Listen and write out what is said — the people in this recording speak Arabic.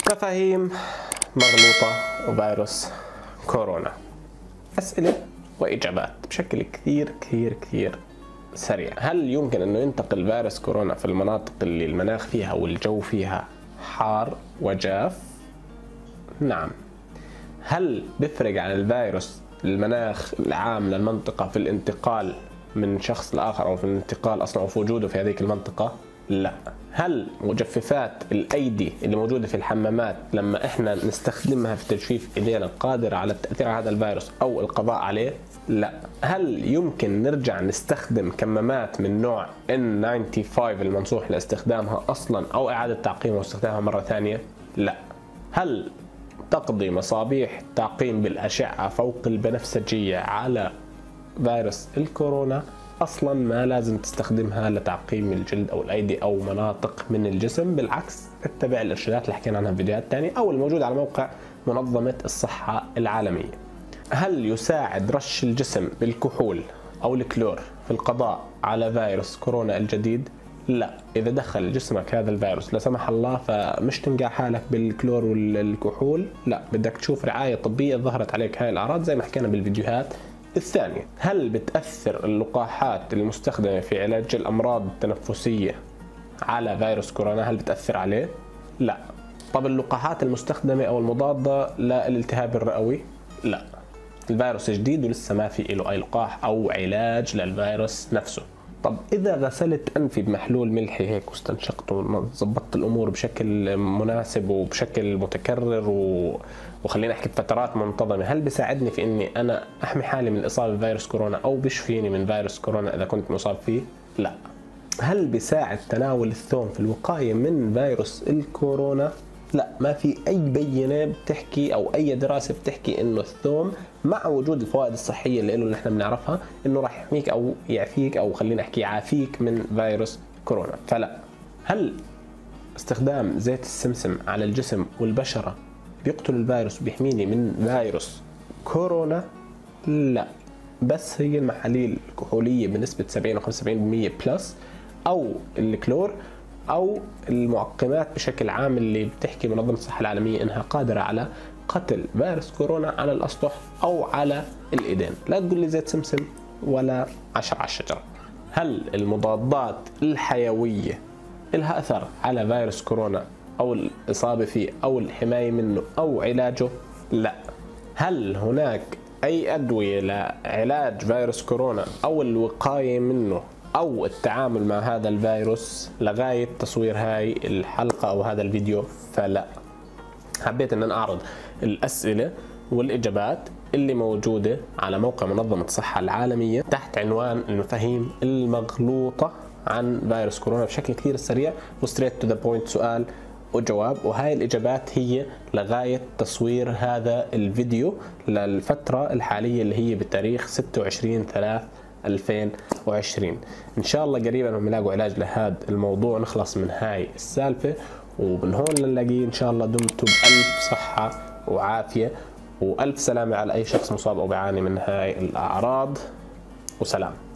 مفاهيم مغلوطة وفيروس كورونا. أسئلة وإجابات بشكل كثير سريع. هل يمكن أنه ينتقل فيروس كورونا في المناطق اللي المناخ فيها والجو فيها حار وجاف؟ نعم. هل بيفرق عن الفيروس المناخ العام للمنطقة في الانتقال من شخص لآخر أو في الانتقال أصلا أو في وجوده في هذيك المنطقة؟ لا. هل مجففات الأيدي اللي موجودة في الحمامات لما إحنا نستخدمها في تجفيف إيدينا قادرة على التأثير على هذا الفيروس أو القضاء عليه؟ لا. هل يمكن نرجع نستخدم كمامات من نوع N95 المنصوح لاستخدامها أصلا أو إعادة تعقيمها واستخدامها مرة ثانية؟ لا. هل تقضي مصابيح التعقيم بالأشعة فوق البنفسجية على فيروس الكورونا؟ أصلا ما لازم تستخدمها لتعقيم الجلد أو الأيدي أو مناطق من الجسم، بالعكس اتبع الإرشادات اللي حكينا عنها في فيديوهات تانية أو الموجودة على موقع منظمة الصحة العالمية. هل يساعد رش الجسم بالكحول أو الكلور في القضاء على فيروس كورونا الجديد؟ لا. إذا دخل جسمك هذا الفيروس لا سمح الله فمش تنقع حالك بالكلور والكحول، لا، بدك تشوف رعاية طبية ظهرت عليك هاي الأعراض زي ما حكينا بالفيديوهات الثانية. هل بتأثر اللقاحات المستخدمة في علاج الأمراض التنفسية على فيروس كورونا؟ هل بتأثر عليه؟ لا. طب اللقاحات المستخدمة أو المضادة للالتهاب الرئوي؟ لا. الفيروس جديد ولسه ما في له أي لقاح أو علاج للفيروس نفسه. طب إذا غسلت أنفي بمحلول ملحي هيك واستنشقت وظبطت الأمور بشكل مناسب وبشكل متكرر وخلينا نحكي بفترات منتظمة، هل بيساعدني في إني أنا أحمي حالي من الإصابة بفيروس كورونا أو بيشفيني من فيروس كورونا إذا كنت مصاب فيه؟ لا. هل بيساعد تناول الثوم في الوقاية من فيروس الكورونا؟ لا. ما في أي بينة بتحكي أو أي دراسة بتحكي إنه الثوم مع وجود الفوائد الصحية اللي نحن بنعرفها إنه راح يحميك أو يعفيك أو خلينا نحكي يعافيك من فيروس كورونا، فلا. هل استخدام زيت السمسم على الجسم والبشرة بيقتل الفيروس بيحميني من فيروس كورونا؟ لا. بس هي المحاليل الكحولية بنسبة 70 و 75% بلس أو الكلور أو المعقمات بشكل عام اللي بتحكي منظمة الصحة العالمية إنها قادرة على قتل فيروس كورونا على الأسطح أو على الإيدين. لا تقول لي زيت سمسم ولا عشر على الشجرة. هل المضادات الحيوية لها أثر على فيروس كورونا أو الإصابة فيه أو الحماية منه أو علاجه؟ لا. هل هناك أي أدوية لعلاج فيروس كورونا أو الوقاية منه أو التعامل مع هذا الفيروس لغاية تصوير هاي الحلقة أو هذا الفيديو؟ فلا. حبيت أن أنا أعرض الأسئلة والإجابات اللي موجودة على موقع منظمة الصحة العالمية تحت عنوان المفاهيم المغلوطة عن فيروس كورونا بشكل كثير سريع وستريت تو ذا بوينت، سؤال وجواب. وهاي الإجابات هي لغاية تصوير هذا الفيديو للفترة الحالية اللي هي بتاريخ 26/3/2020. إن شاء الله قريبا هم يلاقوا علاج لهذا الموضوع نخلص من هاي السالفة، ومن هون نلاقيه إن شاء الله. دمتم بألف صحة وعافية وألف سلامة على أي شخص مصاب أو بيعاني من هاي الأعراض، وسلام.